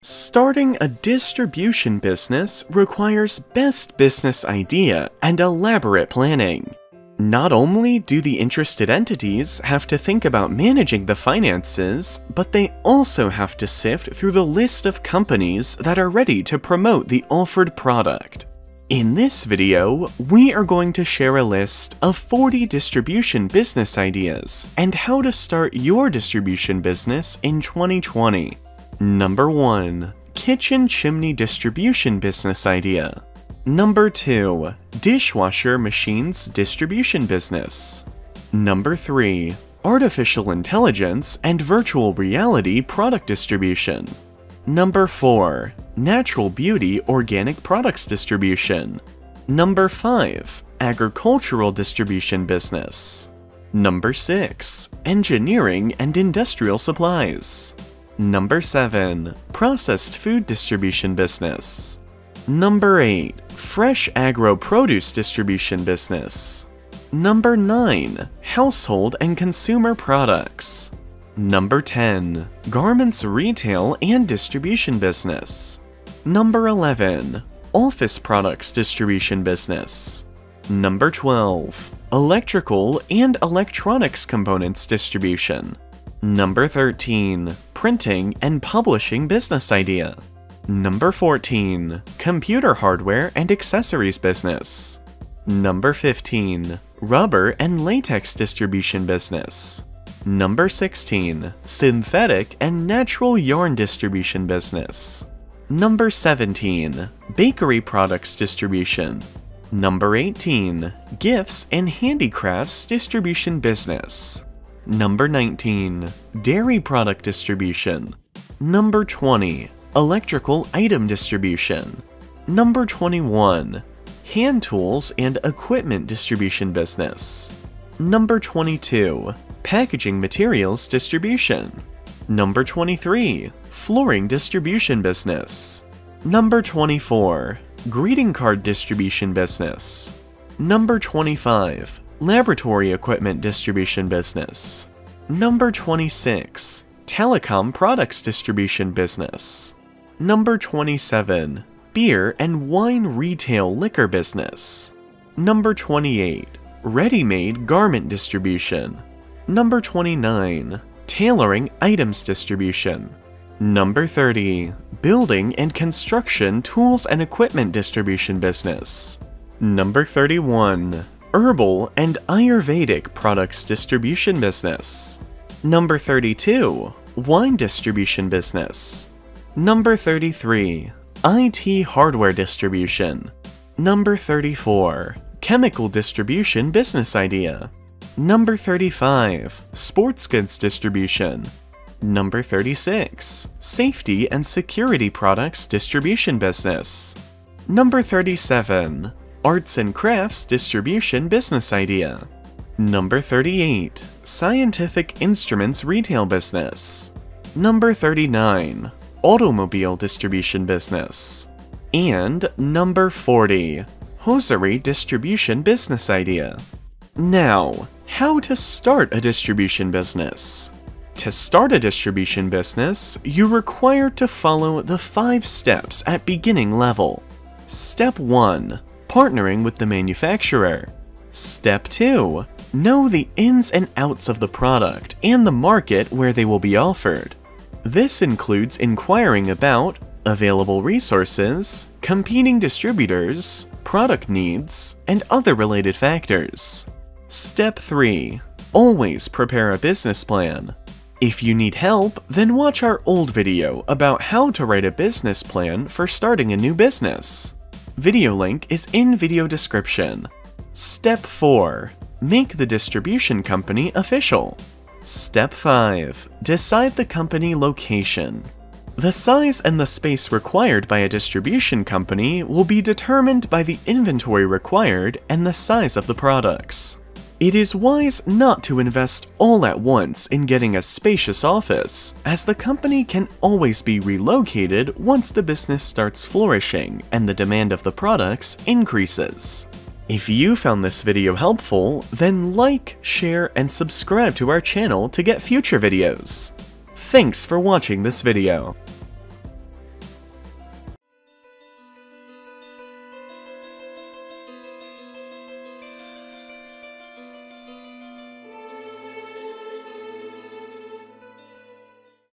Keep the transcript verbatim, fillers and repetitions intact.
Starting a distribution business requires best business idea and elaborate planning. Not only do the interested entities have to think about managing the finances, but they also have to sift through the list of companies that are ready to promote the offered product. In this video, we are going to share a list of forty distribution business ideas and how to start your distribution business in twenty twenty. Number one. Kitchen chimney distribution business idea. Number two. Dishwasher machines distribution business. Number three. Artificial intelligence and virtual reality product distribution. Number four. Natural beauty organic products distribution. Number five. Agricultural distribution business. Number six. Engineering and industrial supplies. Number seven. Processed food distribution business. Number eight. Fresh agro-produce distribution business. Number nine. Household and consumer products. Number ten. Garments retail and distribution business. Number eleven. Office products distribution business. Number twelve. Electrical and electronics components distribution. Number thirteen. Printing and publishing business idea. Number fourteen. Computer hardware and accessories business. Number fifteen. Rubber and latex distribution business. Number sixteen. Synthetic and natural yarn distribution business. Number seventeen. Bakery products distribution. Number eighteen. Gifts and handicrafts distribution business. Number nineteen. Dairy product distribution. Number twenty. Electrical item distribution. Number twenty-one. Hand tools and equipment distribution business. Number twenty-two. Packaging materials distribution. Number twenty-three. Flooring distribution business. Number twenty-four. Greeting card distribution business. Number twenty-five. Laboratory equipment distribution business. Number twenty-six. Telecom products distribution business. Number twenty-seven. Beer and wine retail liquor business. Number twenty-eight. Ready-made garment distribution. Number twenty-nine. Tailoring items distribution. Number thirty. Building and construction tools and equipment distribution business. Number thirty-one. Herbal and Ayurvedic products distribution business. Number thirty-two. Wine distribution business. Number thirty-three. I T hardware distribution. Number thirty-four. Chemical distribution business idea. Number thirty-five. Sports goods distribution. Number thirty-six. Safety and security products distribution business. Number thirty-seven. Arts and crafts distribution business idea. Number thirty-eight. Scientific instruments retail business. Number thirty-nine. Automobile distribution business. And number forty. Hosiery distribution business idea. Now, how to start a distribution business. To start a distribution business, you require to follow the five steps at beginning level. Step one. Partnering with the manufacturer. Step two. Know the ins and outs of the product and the market where they will be offered. This includes inquiring about available resources, competing distributors, product needs, and other related factors. Step three. Always prepare a business plan. If you need help, then watch our old video about how to write a business plan for starting a new business. Video link is in video description. Step four. Make the distribution company official. Step five. Decide the company location. The size and the space required by a distribution company will be determined by the inventory required and the size of the products. It is wise not to invest all at once in getting a spacious office, as the company can always be relocated once the business starts flourishing and the demand of the products increases. If you found this video helpful, then like, share, and subscribe to our channel to get future videos. Thanks for watching this video.